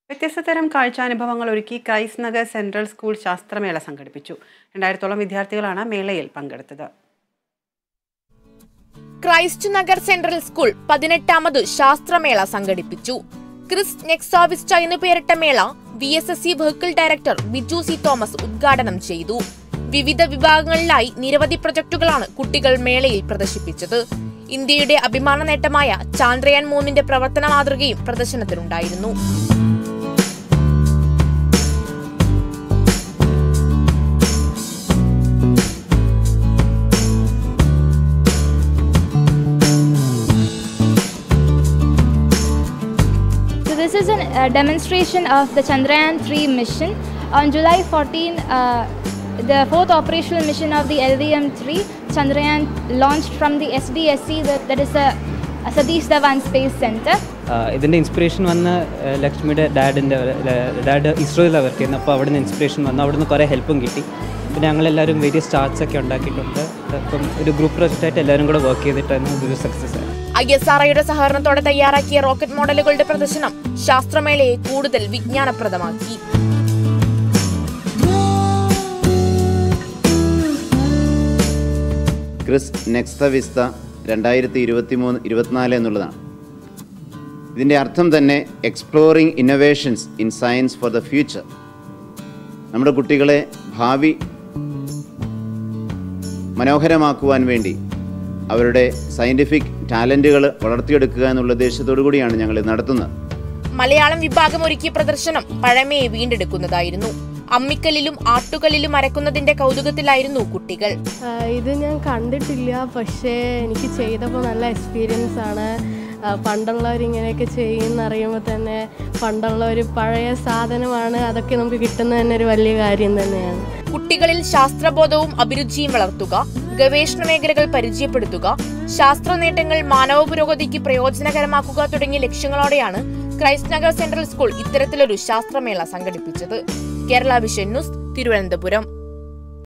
വ്യത്യസ്തതരം കാഴ്ചാനുഭവങ്ങൾ ഒരുക്കി ക്രൈസ്റ്റ് നഗർ സെൻട്രൽ സ്കൂൾ ശാസ്ത്രമേള സംഘടിപ്പിച്ചു. 2000ഓളം വിദ്യാർത്ഥികളാണ് മേളയിൽ പങ്കെടുത്തത്. ക്രൈസ്റ്റ് നഗർ സെൻട്രൽ സ്കൂൾ 18ാമത് ശാസ്ത്രമേള സംഘടിപ്പിച്ചു. ക്രിസ് നെക്സോവിസ്റ്റ എന്ന് പേരിട്ട മേള VSSC vehicle director Biju C Thomas ഉദ്ഘാടനം ചെയ്തു. വിവിധ വിഭാഗങ്ങളിലായി നിരവധി പ്രൊജക്ടുകളാണ് കുട്ടികൾ മേളയിൽ പ്രദർശിപ്പിച്ചത്. ഇന്ത്യയുടെ അഭിമാന നേട്ടമായ ചാന്ദ്രയാൻ 3ന്റെ പ്രവർത്തന മാതൃകയും പ്രദർശനത്തിലുണ്ടായിരുന്നു. This is a demonstration of the Chandrayaan 3 mission. On July 14, the fourth operational mission of the LVM-3, Chandrayaan launched from the SDSC, that is a Satish Dhawan Space Center. ഇതിൻ്റെ ഇൻസ്പിറേഷൻ വന്ന ലക്ഷ്മിയുടെ ഡാഡ് ഇസ്രോയിലാണ് വർക്ക് ചെയ്യുന്നത്. അപ്പോൾ അവിടുന്ന് inspiration വന്നു, അവിടുന്ന് കുറേ ഹെൽപ്പും കിട്ടി. പിന്നെ ഞങ്ങളെല്ലാവരും വേരിയസ് ചാർട്ട്സ് ഒക്കെ ഉണ്ടാക്കിയിട്ടുണ്ട്. അപ്പം ഒരു ഗ്രൂപ്പ് പ്രോജക്റ്റായിട്ട് എല്ലാവരും കൂടെ വർക്ക് ചെയ്തിട്ടാണ് ഇതൊരു സക്സസ് ആയത്. ISROയുടെ സഹകരണത്തോടെ തയ്യാറാക്കിയ റോക്കറ്റ് മോഡലുകളുടെ പ്രദർശനം ശാസ്ത്രമേളയെ കൂടുതൽ വിജ്ഞാനപ്രദമാക്കി. ക്രിസ് നെക്സോവിസ്റ്റ 2023-24 എന്നുള്ളതാണ്. ഇതിൻ്റെ അർത്ഥം തന്നെ exploring innovations in science for the future. നമ്മുടെ കുട്ടികളെ ഭാവി മനോഹരമാക്കുവാൻ വേണ്ടി അവരുടെ സയന്റിഫിക് ടാലന്റുകൾ വളർത്തിയെടുക്കുക എന്നുള്ള ഉദ്ദേശത്തോടു കൂടിയാണ് ഞങ്ങൾ നടത്തുന്നത്. മലയാളം വിഭാഗം ഒരുക്കിയ പ്രദർശനം പഴമയെ വീണ്ടെടുക്കുന്നതായിരുന്നു. അമ്മിക്കല്ലിലും ആട്ടുകല്ലിലും അരക്കുന്നതിന്റെ കൗതുകത്തിലായിരുന്നു കുട്ടികൾ. ഇത് ഞാൻ കണ്ടിട്ടില്ല, പക്ഷേ എനിക്ക് ചെയ്തപ്പോൾ നല്ല എക്സ്പീരിയൻസ് ആണ്. പണ്ടുള്ളവർ ഇങ്ങനെയൊക്കെ ചെയ്യുന്നറിയുമ്പോൾ തന്നെ പണ്ടുള്ളവർ പഴയ സാധനമാണ്, അതൊക്കെ നമുക്ക് കിട്ടുന്നത് തന്നെ ഒരു വലിയ കാര്യം തന്നെയാണ്. കുട്ടികളിൽ ശാസ്ത്രബോധവും അഭിരുചിയും വളർത്തുക, ഗവേഷണ മേഖലകൾ പരിചയപ്പെടുത്തുക, ശാസ്ത്ര നേട്ടങ്ങൾ മാനവ പുരോഗതിക്ക് പ്രയോജനകരമാക്കുക തുടങ്ങിയ ലക്ഷ്യങ്ങളോടെയാണ് ക്രൈസ്റ്റ് നഗർ സെൻട്രൽ സ്കൂൾ ഇത്തരത്തിലൊരു ശാസ്ത്രമേള സംഘടിപ്പിച്ചത്. Kerala Vision News, Thiruvananthapuram.